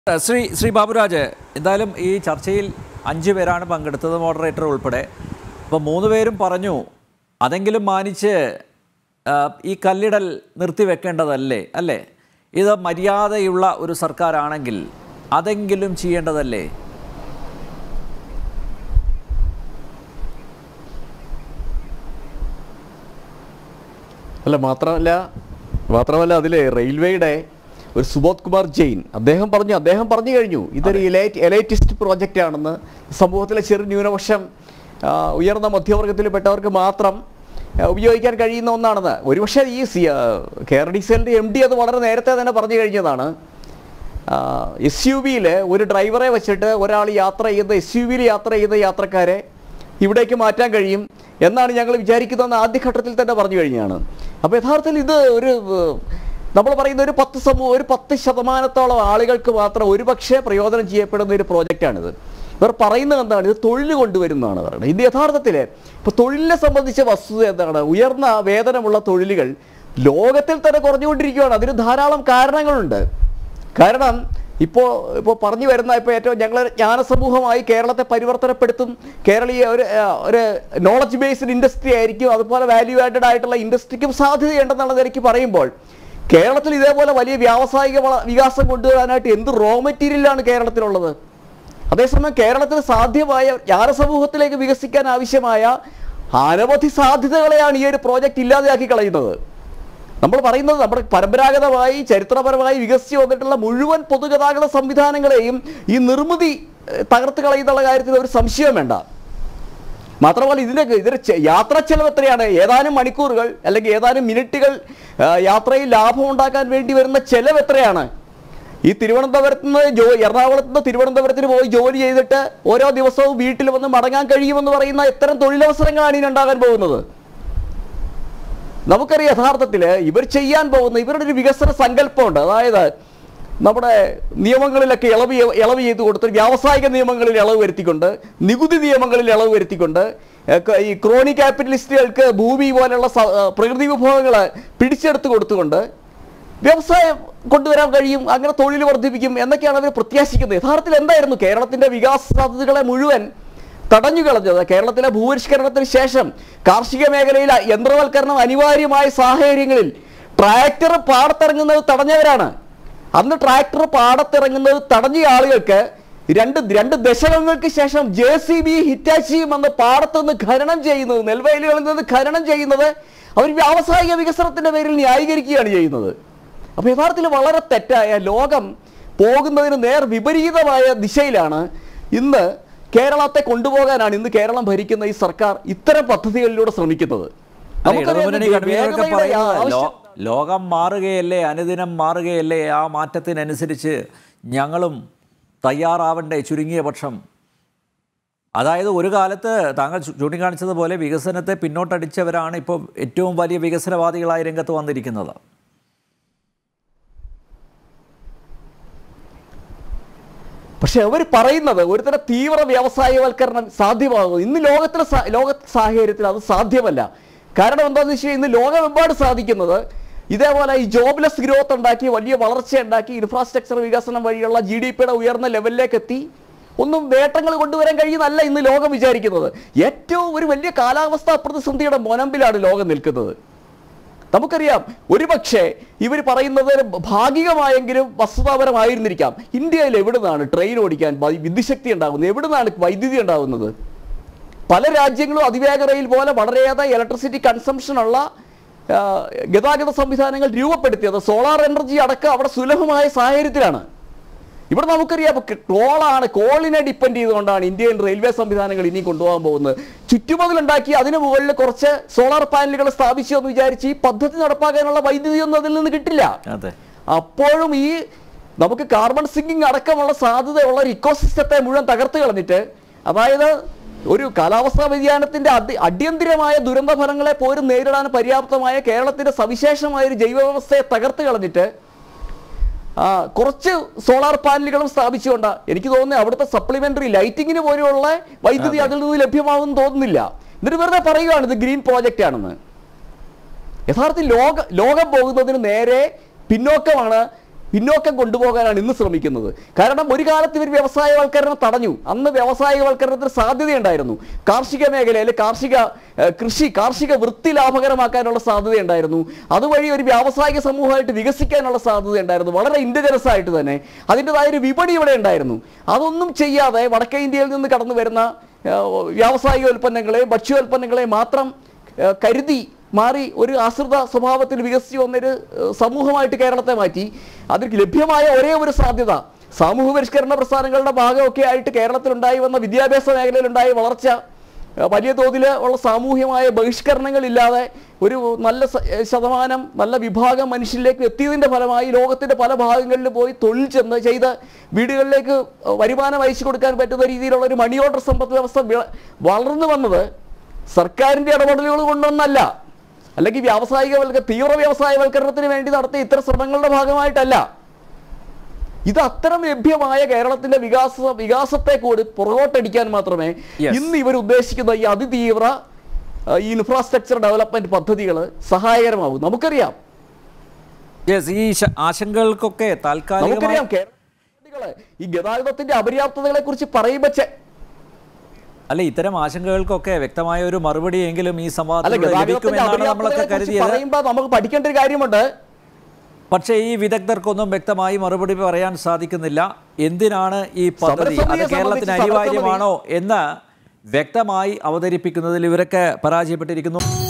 ശ്രീ ബാബുരാജ്, എന്തായാലും ഈ ചർച്ചയിൽ 5 പേരാണ് പങ്കെടുത്തത്, മോഡറേറ്റർ ഉൾപ്പെടെ. അപ്പോൾ 3 പേരും പറഞ്ഞു അതെങ്കിലും മാനിച്ച് ഈ കല്ലിടൽ നിർത്തിവെക്കേണ്ടതല്ലേ, അല്ലേ? ഇത് മര്യാദയുള്ള ഒരു സർക്കാരാണെങ്കിൽ അതെങ്കിലും ചെയ്യേണ്ടതല്ലേ? അല്ല, മാത്രമല്ല അതിൽ റെയിൽവേയുടെ ഒരു സുബോധ് കുമാർ ജെയിൻ അദ്ദേഹം പറഞ്ഞു കഴിഞ്ഞു ഇതൊരു എലൈറ്റിസ്റ്റ് പ്രോജക്റ്റ് ആണെന്ന്. സമൂഹത്തിലെ ചെറു ന്യൂനപക്ഷം ഉയർന്ന മധ്യവർഗത്തിൽപ്പെട്ടവർക്ക് മാത്രം ഉപയോഗിക്കാൻ കഴിയുന്ന ഒന്നാണെന്ന്. ഒരുപക്ഷെ ഈ KRDCLന്റെ MD അത് വളരെ നേരത്തെ തന്നെ പറഞ്ഞു കഴിഞ്ഞതാണ്. SUV-യിൽ ഒരു ഡ്രൈവറെ വെച്ചിട്ട് ഒരാൾ SUV-യിൽ യാത്ര ചെയ്ത യാത്രക്കാരെ ഇവിടേക്ക് മാറ്റാൻ കഴിയും എന്നാണ് ഞങ്ങൾ വിചാരിക്കുന്നതെന്ന് ആദ്യഘട്ടത്തിൽ തന്നെ പറഞ്ഞു കഴിഞ്ഞാണ്. അപ്പോൾ യഥാർത്ഥത്തിൽ ഇത് നമ്മൾ പറയുന്ന ഒരു 10% ആളുകൾക്ക് മാത്രം ഒരുപക്ഷെ പ്രയോജനം ചെയ്യപ്പെടുന്ന ഒരു പ്രോജക്റ്റാണിത്. ഇവർ പറയുന്നത് എന്താണ്? ഇത് തൊഴിൽ കൊണ്ടുവരുന്നതാണ് പറയുന്നത്. ഇത് യഥാർത്ഥത്തിൽ ഇപ്പോൾ തൊഴിലിനെ സംബന്ധിച്ച വസ്തുത എന്താണ്? ഉയർന്ന വേതനമുള്ള തൊഴിലുകൾ ലോകത്തിൽ തന്നെ കുറഞ്ഞുകൊണ്ടിരിക്കുകയാണ്. അതിന് ധാരാളം കാരണങ്ങളുണ്ട്. കാരണം ഇപ്പോൾ പറഞ്ഞു വരുന്ന ഏറ്റവും ഞങ്ങൾ ജ്ഞാനസമൂഹമായി കേരളത്തെ പരിവർത്തനപ്പെടുത്തും, കേരളീയ ഒരു നോളജ് ബേസ്ഡ് ഇൻഡസ്ട്രി ആയിരിക്കും, അതുപോലെ വാല്യൂ ആഡഡ് ആയിട്ടുള്ള ഇൻഡസ്ട്രിക്കും സാധ്യതയുണ്ടെന്നുള്ളത് എനിക്ക് പറയുമ്പോൾ കേരളത്തിൽ ഇതേപോലെ വലിയ വ്യാവസായിക വികാസം കൊണ്ടുവരാനായിട്ട് എന്ത് റോ മെറ്റീരിയലാണ് കേരളത്തിലുള്ളത്? അതേസമയം കേരളത്തിൽ സാധ്യമായ ജ്ഞാനസമൂഹത്തിലേക്ക് വികസിക്കാൻ ആവശ്യമായ അനവധി സാധ്യതകളെയാണ് ഈ ഒരു പ്രോജക്റ്റ് ഇല്ലാതെയാക്കി കളയുന്നത്. നമ്മൾ പറയുന്നത് നമ്മുടെ പരമ്പരാഗതമായി ചരിത്രപരമായി വികസിച്ച് വന്നിട്ടുള്ള മുഴുവൻ പൊതുഗതാഗത സംവിധാനങ്ങളെയും ഈ നിർമ്മിതി തകർത്ത് കളയുന്നുള്ള കാര്യത്തിൽ ഒരു സംശയം വേണ്ട. മാത്രമല്ല ഇതിന് യാത്രാ ചെലവ് എത്രയാണ്? ഏതാനും മണിക്കൂറുകൾ അല്ലെങ്കിൽ ഏതാനും മിനിറ്റുകൾ യാത്രയിൽ ലാഭം ഉണ്ടാക്കാൻ വേണ്ടി വരുന്ന ചെലവ് എത്രയാണ്? ഈ തിരുവനന്തപുരത്ത് നിന്ന് എറണാകുളത്ത് നിന്ന് തിരുവനന്തപുരത്തിന് പോയി ജോലി ചെയ്തിട്ട് ഓരോ ദിവസവും വീട്ടിൽ വന്ന് മടങ്ങാൻ കഴിയുമെന്ന് പറയുന്ന എത്തരം തൊഴിലവസരങ്ങളാണ് ഇനി ഉണ്ടാകാൻ പോകുന്നത്. നമുക്കറിയാം യഥാർത്ഥത്തിൽ ഇവർ ചെയ്യാൻ പോകുന്ന ഇവരുടെ ഒരു വികസന സങ്കല്പമുണ്ട്. അതായത് നമ്മുടെ നിയമങ്ങളിലൊക്കെ ഇളവ് ചെയ്ത് കൊടുത്ത് വ്യാവസായിക നിയമങ്ങളിൽ ഇളവ് വരുത്തിക്കൊണ്ട്, നികുതി നിയമങ്ങളിൽ ഇളവ് വരുത്തിക്കൊണ്ട്, ഈ ക്രോണി ക്യാപിറ്റലിസ്റ്റുകൾക്ക് ഭൂമി പോലെയുള്ള പ്രകൃതി വിഭവങ്ങൾ പിടിച്ചെടുത്ത് കൊടുത്തുകൊണ്ട് വ്യവസായം കൊണ്ടുവരാൻ കഴിയും, അങ്ങനെ തൊഴിൽ വർദ്ധിപ്പിക്കും എന്നൊക്കെയാണ് അവർ പ്രത്യാശിക്കുന്നത്. യഥാർത്ഥത്തിൽ എന്തായിരുന്നു കേരളത്തിൻ്റെ വികാസ സാധ്യതകളെ മുഴുവൻ തടഞ്ഞു കളഞ്ഞത്? കേരളത്തിലെ ഭൂപരിഷ്കരണത്തിന് ശേഷം കാർഷിക മേഖലയിൽ യന്ത്രവൽക്കരണം അനിവാര്യമായ സാഹചര്യങ്ങളിൽ ട്രാക്ടർ പാടത്തിറങ്ങുന്നത് തടഞ്ഞവരാണ്. അന്ന് ട്രാക്ടർ പാടത്തിറങ്ങുന്നത് തടഞ്ഞ ആളുകൾക്ക് രണ്ട് ദശകങ്ങൾക്ക് ശേഷം JCB ഹിറ്റാച്ചിയും അന്ന് പാടത്തുനിന്ന് ഖനനം ചെയ്യുന്നത്, നെൽവയലുകളിൽ നിന്ന് ഖനനം ചെയ്യുന്നത് അവർ വ്യാവസായിക വികസനത്തിൻ്റെ പേരിൽ ന്യായീകരിക്കുകയാണ് ചെയ്യുന്നത്. അപ്പോൾ യഥാർത്ഥത്തിൽ വളരെ തെറ്റായ, ലോകം പോകുന്നതിന് നേർ വിപരീതമായ ദിശയിലാണ് ഇന്ന് കേരളത്തെ കൊണ്ടുപോകാനാണ് ഇന്ന് കേരളം ഭരിക്കുന്ന ഈ സർക്കാർ ഇത്തരം പദ്ധതികളിലൂടെ ശ്രമിക്കുന്നത്. ലോകം മാറുകയല്ലേ, അനുദിനം മാറുകയല്ലേ, ആ മാറ്റത്തിനനുസരിച്ച് ഞങ്ങളും തയ്യാറാവണ്ടേ ചുരുങ്ങിയ പക്ഷം? അതായത് ഒരു കാലത്ത് താങ്കൾ ചൂണ്ടിക്കാണിച്ചതുപോലെ വികസനത്തെ പിന്നോട്ടടിച്ചവരാണ് ഇപ്പോൾ ഏറ്റവും വലിയ വികസനവാദികളായി രംഗത്ത് വന്നിരിക്കുന്നത്. പക്ഷെ അവർ പറയുന്നത് ഒരുതരം തീവ്ര വ്യവസായവൽക്കരണം സാധ്യമാകുന്നു. ഇന്ന് ലോക സാഹചര്യത്തിൽ അത് സാധ്യമല്ല. കാരണം എന്താണെന്ന് വെച്ച് കഴിഞ്ഞാൽ ഇന്ന് ലോകമെമ്പാട് സാധിക്കുന്നത് ഇതേപോലെ ഈ ജോബ്ലെസ് ഗ്രോത്ത് ഉണ്ടാക്കി, വലിയ വളർച്ച ഉണ്ടാക്കി, ഇൻഫ്രാസ്ട്രക്ചർ വികസനം വഴിയുള്ള GDP-യുടെ ഉയർന്ന ലെവലിലേക്ക് എത്തി ഒന്നും നേട്ടങ്ങൾ കൊണ്ടുവരാൻ കഴിയുന്നല്ല ഇന്ന് ലോകം വിചാരിക്കുന്നത്. ഏറ്റവും ഒരു വലിയ കാലാവസ്ഥാ പ്രതിസന്ധിയുടെ മുനമ്പിലാണ് ലോകം നിൽക്കുന്നത്. നമുക്കറിയാം ഒരുപക്ഷെ ഇവർ പറയുന്നത് ഭാഗികമായെങ്കിലും വസ്തുതാപരമായിരുന്നിരിക്കാം. ഇന്ത്യയിൽ എവിടെ നിന്നാണ് ട്രെയിൻ ഓടിക്കാൻ വിദ്യുശക്തി ഉണ്ടാകുന്നത്? എവിടെ നിന്നാണ് വൈദ്യുതി ഉണ്ടാകുന്നത്? പല രാജ്യങ്ങളും അതിവേഗ റെയിൽ പോലെ വളരെയേറെ ഇലക്ട്രിസിറ്റി കൺസംഷനുള്ള ഗതാഗത സംവിധാനങ്ങൾ രൂപപ്പെടുത്തിയത് സോളാർ എനർജി അടക്കം അവിടെ സുലഭമായ സാഹചര്യത്തിലാണ്. ഇവിടെ നമുക്കറിയാം കോളിനെ ഡിപ്പെൻഡ് ചെയ്തുകൊണ്ടാണ് ഇന്ത്യൻ റെയിൽവേ സംവിധാനങ്ങൾ ഇനി കൊണ്ടുപോകാൻ പോകുന്നത്. ചുറ്റുമതിലുണ്ടാക്കി അതിന് മുകളിൽ കുറച്ച് സോളാർ പാനലുകൾ സ്ഥാപിച്ചു എന്ന് വിചാരിച്ച് ഈ പദ്ധതി നടപ്പാക്കാനുള്ള വൈദ്യുതിയൊന്നും അതിൽ നിന്ന് കിട്ടില്ല. അപ്പോഴും ഈ നമുക്ക് കാർബൺ സിങ്കിങ് അടക്കമുള്ള സാധ്യതയുള്ള ഒരു ഇക്കോസിസ്റ്റത്തെ മുഴുവൻ തകർത്ത് കളഞ്ഞിട്ട്, അതായത് ഒരു കാലാവസ്ഥാ വ്യതിയാനത്തിൻ്റെ അടിയന്തിരമായ ദുരന്ത ഫലങ്ങളെ പോലും നേരിടാൻ പര്യാപ്തമായ കേരളത്തിൻ്റെ സവിശേഷമായ ഒരു ജൈവവ്യവസ്ഥയെ തകർത്ത് കളഞ്ഞിട്ട് കുറച്ച് സോളാർ പാനലുകളും സ്ഥാപിച്ചുകൊണ്ട് എനിക്ക് തോന്നുന്നത് അവിടുത്തെ സപ്ലിമെന്ററി ലൈറ്റിങ്ങിന് പോലെയുള്ള വൈദ്യുതി അതിൽ നിന്ന് ലഭ്യമാവുമെന്ന് തോന്നുന്നില്ല. എന്നിട്ട് വെറുതെ പറയുകയാണ് ഇത് ഗ്രീൻ പ്രോജക്റ്റ് ആണെന്ന്. യഥാർത്ഥത്തിൽ ലോകം പോകുന്നതിന് നേരെ പിന്നോക്കമാണ് പിന്നോക്കം കൊണ്ടുപോകാനാണ് ഇന്ന് ശ്രമിക്കുന്നത്. കാരണം ഒരു കാലത്ത് ഇവർ വ്യവസായവൽക്കരണം തടഞ്ഞു. അന്ന് വ്യവസായവൽക്കരണത്തിന് സാധ്യതയുണ്ടായിരുന്നു. കാർഷിക മേഖലയിൽ കാർഷിക വൃത്തി ലാഭകരമാക്കാനുള്ള സാധ്യതയുണ്ടായിരുന്നു. അതുവഴി ഒരു വ്യാവസായിക സമൂഹമായിട്ട് വികസിക്കാനുള്ള സാധ്യതയുണ്ടായിരുന്നു. വളരെ ഇൻഡിജനസ് ആയിട്ട് തന്നെ അതിൻ്റെതായൊരു വിപണി ഇവിടെ ഉണ്ടായിരുന്നു. അതൊന്നും ചെയ്യാതെ വടക്കേ ഇന്ത്യയിൽ നിന്ന് കടന്നു വരുന്ന വ്യാവസായിക ഉൽപ്പന്നങ്ങളെ ഭക്ഷ്യോൽപ്പന്നങ്ങളെ മാത്രം കരുതി മാറി ഒരു ആശ്രിത സ്വഭാവത്തിൽ വികസിച്ച് വന്നൊരു സമൂഹമായിട്ട് കേരളത്തെ മാറ്റി. അതിന് ലഭ്യമായ ഒരേ ഒരു സാധ്യത സാമൂഹ്യ പരിഷ്കരണ പ്രസ്ഥാനങ്ങളുടെ ഭാഗമൊക്കെ ആയിട്ട് കേരളത്തിലുണ്ടായി വന്ന വിദ്യാഭ്യാസ മേഖലയിലുണ്ടായ വളർച്ച, വലിയ തോതിൽ ഉള്ള സാമൂഹ്യമായ ബഹിഷ്കരണങ്ങളില്ലാതെ ഒരു നല്ല ശതമാനം നല്ല വിഭാഗം മനുഷ്യരിലേക്ക് എത്തിയതിൻ്റെ ഫലമായി ലോകത്തിൻ്റെ പല ഭാഗങ്ങളിൽ പോയി തൊഴിൽ ചെയ്ത് വീടുകളിലേക്ക് വരുമാനം അയച്ചു കൊടുക്കാൻ പറ്റുന്ന രീതിയിലുള്ള ഒരു മണി ഓർഡർ സമ്പദ് വ്യവസ്ഥ വളർന്നു വന്നത് സർക്കാരിൻ്റെ ഇടപെടലുകൾ കൊണ്ടൊന്നല്ല, അല്ലെങ്കിൽ തീവ്ര വ്യവസായവൽക്കരണത്തിന് വേണ്ടി നടത്തിയ ഇത്തരം ശ്രമങ്ങളുടെ ഭാഗമായിട്ടല്ല. ഇത് അത്തരം ലഭ്യമായ കേരളത്തിന്റെ വികാസത്തെ കൂടി പുറകോട്ടടിക്കാൻ മാത്രമേ ഇന്ന് ഇവർ ഉദ്ദേശിക്കുന്ന ഈ അതിതീവ്ര ഇൻഫ്രാസ്ട്രക്ചർ ഡെവലപ്മെന്റ് പദ്ധതികൾ സഹായകരമാവും. നമുക്കറിയാം ഈ ആശങ്കകൾക്കൊക്കെ നമുക്കറിയാം കേരള ഈ ഗതാഗതത്തിന്റെ അപര്യാപ്തതകളെ കുറിച്ച് പറയുമ്പോൾ അല്ല, ഇത്തരം ആശങ്കകൾക്കൊക്കെ വ്യക്തമായ ഒരു മറുപടിയെങ്കിലും ഈ സംവാദത്തിൽ ലഭിക്കുമെന്നാണ് നമ്മളൊക്കെ കരുതിയത്. നമുക്ക് പഠിക്കേണ്ട ഒരു കാര്യമുണ്ട്. പക്ഷേ ഈ വിദഗ്ധർക്കൊന്നും വ്യക്തമായി മറുപടി പറയാൻ സാധിക്കുന്നില്ല. എന്തിനാണ് ഈ പദ്ധതി, അത് കേരളത്തിന് അനിവാര്യമാണോ എന്ന് വ്യക്തമായി അവതരിപ്പിക്കുന്നതിൽ ഇവരൊക്കെ പരാജയപ്പെട്ടിരിക്കുന്നു.